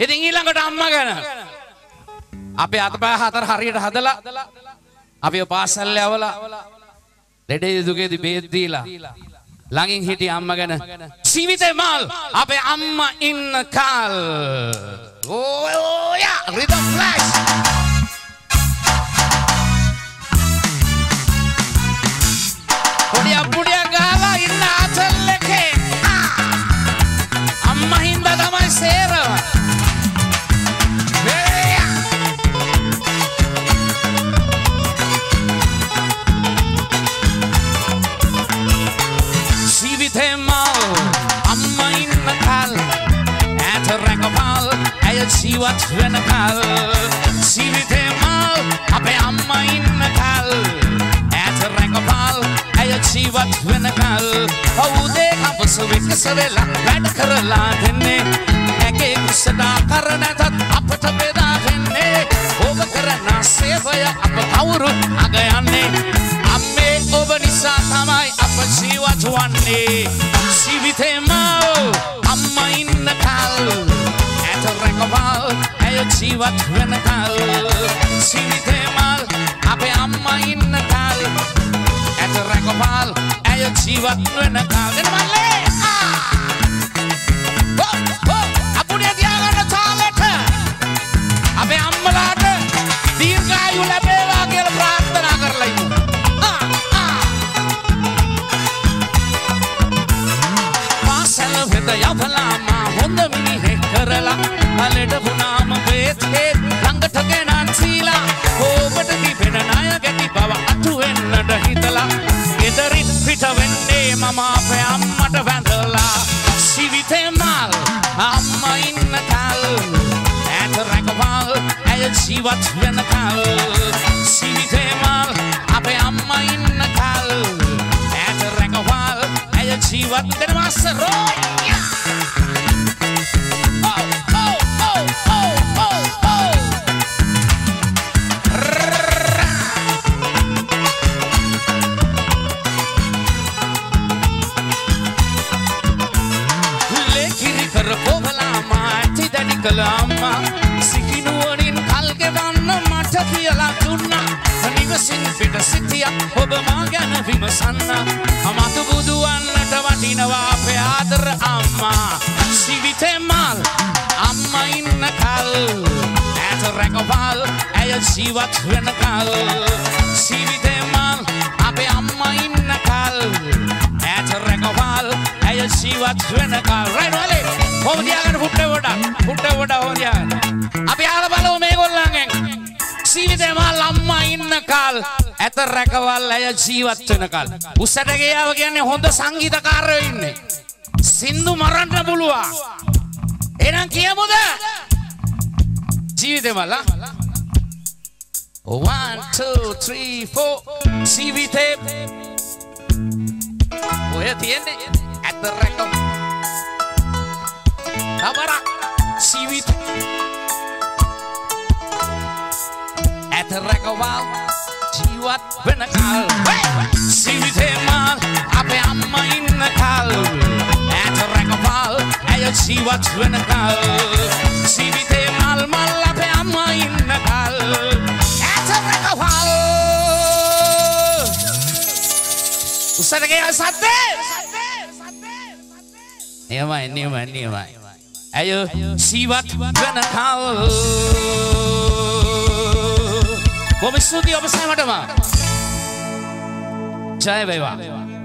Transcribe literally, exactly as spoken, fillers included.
ඉතින් ඊළඟට අම්මා ගැන අපේ අතපය හතර හරියට හදලා අපි පාසල් යවලා ලෙඩේ දුකේදී බේත් දීලා ළඟින් හිටිය අම්මා ගැන ජීවිතේ මල් අපේ අම්මා ඉන්න කාල් ඕ යා රිදම් ෆ්ලෑෂ් පොඩි අපුඩිය ගාලා ඉන්න අතල් එකේ අම්මා හින්දා තමයි සේරව ජීවත් වෙන කල් ජීවිතේ මල් අපේ අම්මා ඉන්න කල් ඈත රැකපල් ඇය ජීවත් වෙන කල් උදේ කපුස විකස වෙලා වැඩ කරලා දෙන්නේ ඇගේ කුසඩා කර නැතත් අපට බෙදා දෙන්නේ ඔබ කරන සේවය අප කවුරු අග යන්නේ අම්මේ ඔබ නිසා තමයි අප ජීවත් වන්නේ ජීවිතේ මල් අම්මා ඉන්න කල් රැකවල් ඇය ජීවත් වෙන කල් ජීවිතේ මල් අපේ අම්මා ඉන්න කල් ඇත රැකවල් ඇය ජීවත් වෙන කල් දෙන මල්ලේ අපුඩිය තියාගන්න තාලෙට අපේ අම්මලාට දීර්ඝායු ලැබේවා කියලා ප්‍රාර්ථනා කරලා ඉමු පාසල වෙත යවලා මා හොඳ මිනිහෙක් කරලා අලෙඩ වුණාම බේත් හේත් ළඟට ගෙනත් සීලා ඕබට කිපෙන ණය ගැටි බව අතු වෙන්නට හිතලා ගෙදරින් පිට වෙන්නේ මම අපේ අම්මට වැඳලා ජීවිතේ මල් අම්මා ඉන්න කල් ඈත රැකවල් ඇය ජීවත් වෙන කල් ජීවිතේ මල් අපේ අම්මා ඉන්න කල් ඈත රැකවල් ඇය ජීවත් වෙන මාසරෝ Kalama sikinuwanin kalgewanna mata kiyala dunna niwasin pita sittiya oba ma gana vimasanna amatu buduwannata watinawa ape adar amma ජීවිතේ මල් අම්මා ඉන්න කල් ඈත රැකවල් ඇය ජීවත් වෙන කල් ජීවිතේ මල් අපේ අම්මා ඉන්න කල් ඈත රැකවල් ඇය ජීවත් වෙන කල් right වලේ කොහොමද යාගෙන පුට්ටේ වඩා පුට්ටේ වඩා හොරියා අපි ආල බලමු මේගොල්ලන්ගෙන් ජීවිතේ මල් අම්මා ඉන්න කල් ඈත රැකවල් ඇය ජීවත් වෙන කල් උසට ගියාව කියන්නේ හොඳ සංගීතකාරයෝ ඉන්නේ සින්දු මරන්න පුළුවන් එහෙනම් කියමුද ජීවිතේ මල one two three four ජීවිතේ ඔය තියන්නේ ඇත රැකව අපර ජීවිතේ ඇත රැකව ජීවත් වෙන කල් ජීවිතේ මල අපේ අම්මා ඉන්න කල් ජීවත් වෙන කල් ජීවිතේ මල් මල් අපේ අම්මා ඉන්න කල් ඈත රැකවල් උසට ගියා සද්දේ නියමයි නියමයි නියමයි ඇය ජීවත් වෙන කල් කොහොම ස්තුතියි ඔබ සැමටම ජය වේවා